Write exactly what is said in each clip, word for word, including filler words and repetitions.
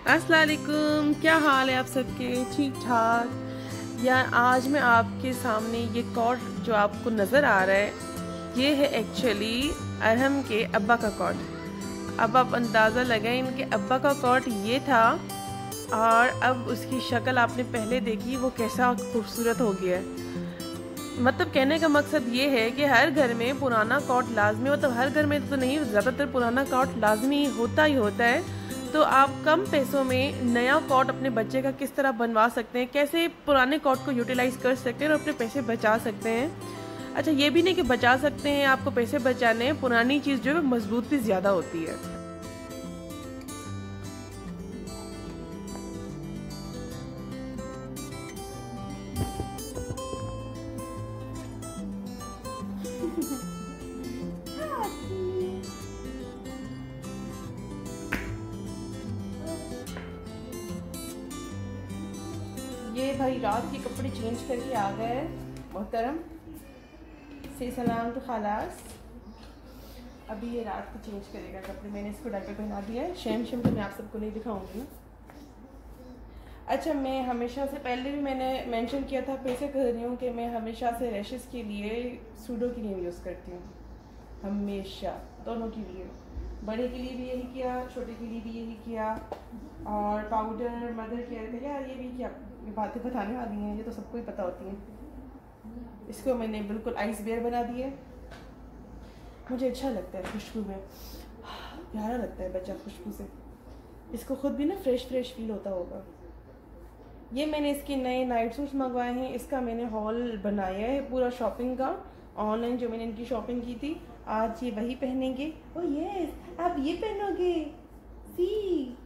अस्सलाम वालेकुम, क्या हाल है आप सबके? ठीक ठाक। या आज मैं आपके सामने ये कॉट जो आपको नज़र आ रहा है ये है एक्चुअली अरहम के अब्बा का कॉट। अब आप अंदाज़ा लगाएं इनके अब्बा का कॉट ये था और अब उसकी शक्ल आपने पहले देखी, वो कैसा खूबसूरत हो गया है। मतलब कहने का मकसद ये है कि हर घर में पुराना कॉट लाजमी, मतलब हर घर में तो नहीं, ज़्यादातर पुराना कॉट लाजमी होता ही होता है। तो आप कम पैसों में नया कॉट अपने बच्चे का किस तरह बनवा सकते हैं, कैसे पुराने कॉट को यूटिलाइज कर सकते हैं और अपने पैसे बचा सकते हैं। अच्छा, ये भी नहीं कि बचा सकते हैं, आपको पैसे बचाने हैं, पुरानी चीज़ जो है मजबूत भी ज़्यादा होती है। ये भाई रात के कपड़े चेंज करके आ गए मोहतरम से सलाम तो खलास। अभी ये रात को चेंज करेगा कपड़े, मैंने इसको डायपर पहना दिया है। शेम शेम तो मैं आप सबको नहीं दिखाऊंगी ना। अच्छा, मैं हमेशा से पहले भी मैंने मेंशन किया था, फिर से कह रही हूँ कि मैं हमेशा से रैशेस के लिए सूडो की क्रीम यूज़ करती हूँ, हमेशा, दोनों के लिए। बड़े के लिए भी यही किया, छोटे के लिए भी यही किया, और पाउडर मदर केयर का यार ये भी क्या बातें बताने वाली हैं, ये तो सबको ही पता होती हैं। इसको मैंने बिल्कुल आइस बेयर बना दिए। मुझे अच्छा लगता है खुशबू में, प्यारा लगता है बच्चा खुशबू से। इसको खुद भी ना फ्रेश फ्रेश फील होता होगा। ये मैंने इसके नए नाइट सूट्स मंगवाए हैं, इसका मैंने हॉल बनाया है पूरा शॉपिंग का, ऑनलाइन जो मैंने इनकी शॉपिंग की थी। आज ये वही पहनेंगे। ओह यस, आप ये पहनोगे? सी,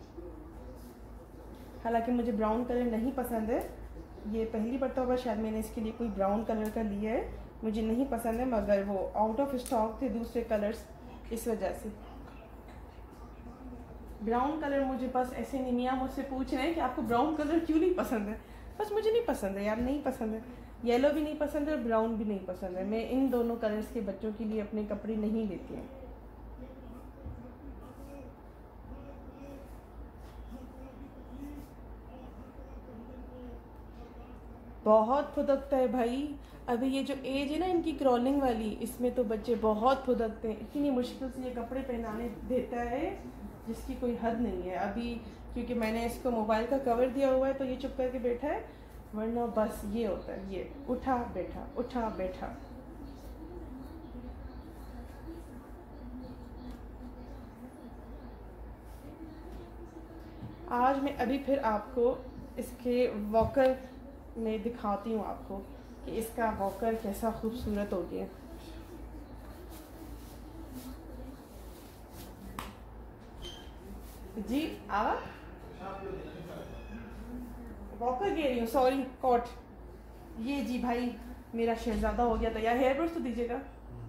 हालांकि मुझे ब्राउन कलर नहीं पसंद है, ये पहली मरतबा शायद मैंने इसके लिए कोई ब्राउन कलर का लिया है, मुझे नहीं पसंद है, मगर वो आउट ऑफ स्टॉक थे दूसरे कलर्स, इस वजह से ब्राउन कलर मुझे बस ऐसे नहीं। मियाँ मुझसे पूछ रहे हैं कि आपको ब्राउन कलर क्यों नहीं पसंद है? बस मुझे नहीं पसंद है यार, नहीं पसंद है। येलो भी नहीं पसंद है और ब्राउन भी नहीं पसंद है। मैं इन दोनों कलर्स के बच्चों के लिए अपने कपड़े नहीं लेती हूँ। बहुत फुदकता है भाई। अभी ये जो एज है ना इनकी क्रॉलिंग वाली, इसमें तो बच्चे बहुत फुदकते हैं। इतनी मुश्किल से ये कपड़े पहनाने देता है जिसकी कोई हद नहीं है। अभी क्योंकि मैंने इसको मोबाइल का कवर दिया हुआ है तो ये चुप करके बैठा है, वरना बस ये होता है, ये उठा बैठा उठा बैठा। आज मैं अभी फिर आपको इसके वॉकर में दिखाती हूँ आपको कि इसका वॉकर कैसा खूबसूरत हो गया। जी आप वॉकर कह रही हूँ, सॉरी कॉट। ये जी भाई मेरा शहजादा हो गया तैयार। हेयर ब्रश तो दीजिएगा।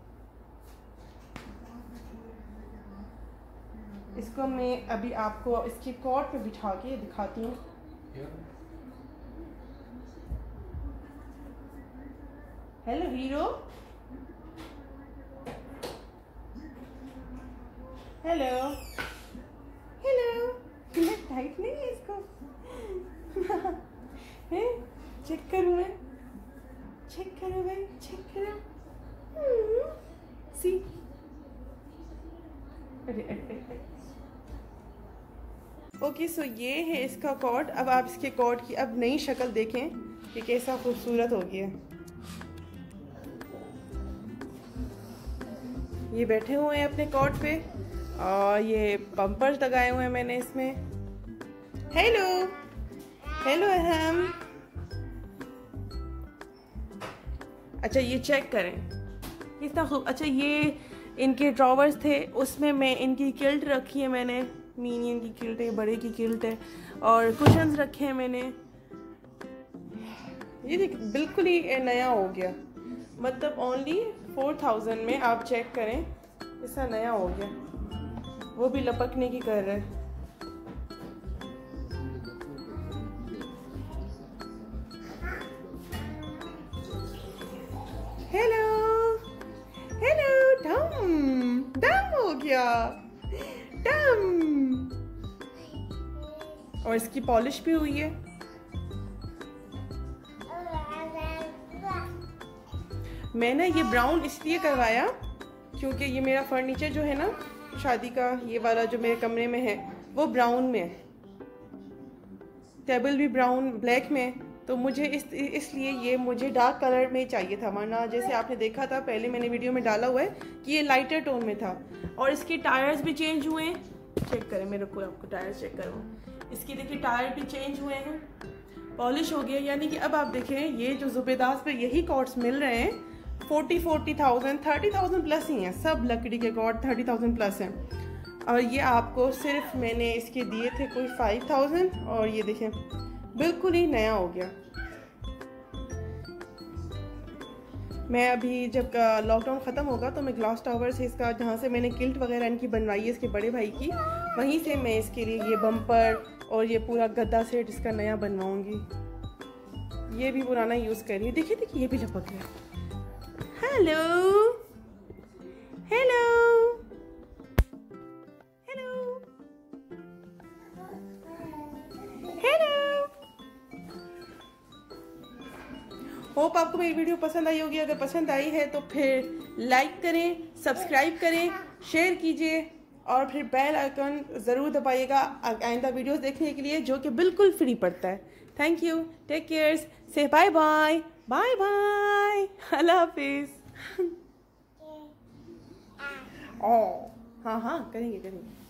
इसको मैं अभी आपको इसकी कॉट पे बिठा के दिखाती हूँ। Hello hero, hello hello. Tight नहीं है इसको? है? चेक करूँ मैं? चेक करो भाई, चेक करो। सी, अरे अरे। ओके, सो ये है इसका कॉट। अब आप इसके कॉट की अब नई शक्ल देखें कि कैसा खूबसूरत हो गया। ये बैठे हुए हैं अपने कॉट पे और ये बम्पर्स लगाए हुए हैं मैंने इसमें। हेलो हेलो अहम। अच्छा, ये चेक करें कितना खूब। अच्छा, ये इनके ड्रॉवर्स थे, उसमें मैं इनकी किल्ट रखी है मैंने, मिनियन की किल्ट है, बड़े की किल्ट है, और कुशन्स रखे हैं मैंने। ये देख बिल्कुल ही नया हो गया, मतलब ओनली फोर थाउजेंड में आप चेक करें, ऐसा नया हो गया। वो भी लपकने की कर रहे। हेलो हेलो, डम डम हो गया, डम। और इसकी पॉलिश भी हुई है। मैंने ये ब्राउन इसलिए करवाया क्योंकि ये मेरा फर्नीचर जो है ना शादी का, ये वाला जो मेरे कमरे में है वो ब्राउन में है, टेबल भी ब्राउन ब्लैक में है, तो मुझे इस इसलिए ये मुझे डार्क कलर में चाहिए था। वरना जैसे आपने देखा था पहले मैंने वीडियो में डाला हुआ है कि ये लाइटर टोन में था। और इसके टायर्स भी चेंज हुए हैं, चेक करें मेरे को, आपको टायर्स चेक करो, इसके देखिए टायर भी चेंज हुए हैं, पॉलिश हो गया। यानी कि अब आप देखें ये जो ज़ुबेदास पे यही कॉर्ड्स मिल रहे हैं forty forty thousand thirty thousand plus ही हैं, सब लकड़ी के कॉर्ड थर्टी थाउजेंड प्लस हैं। और ये आपको सिर्फ मैंने इसके दिए थे कोई फाइव थाउजेंड, और ये देखें बिल्कुल ही नया हो गया। मैं अभी जब लॉकडाउन ख़त्म होगा तो मैं ग्लास टावर से इसका, जहाँ से मैंने किल्ट वगैरह इनकी बनवाई है इसके बड़े भाई की, वहीं से मैं इसके लिए ये बम्पर और ये पूरा गद्दा सेट इसका नया बनवाऊंगी। ये भी पुराना यूज़ कर रही है, देखिए देखिए ये भी लपक गया। Hello hello hello hello. Hope आपको मेरी वीडियो पसंद आई होगी। अगर पसंद आई है तो फिर लाइक करें, सब्सक्राइब करें, शेयर कीजिए और फिर बेल आइकन ज़रूर दबाइएगा आइंदा वीडियोस देखने के लिए, जो कि बिल्कुल फ्री पड़ता है। Thank you, take care, say bye bye bye bye, अल्लाह हाफिज़। ओ हाँ हाँ करेंगे करेंगे।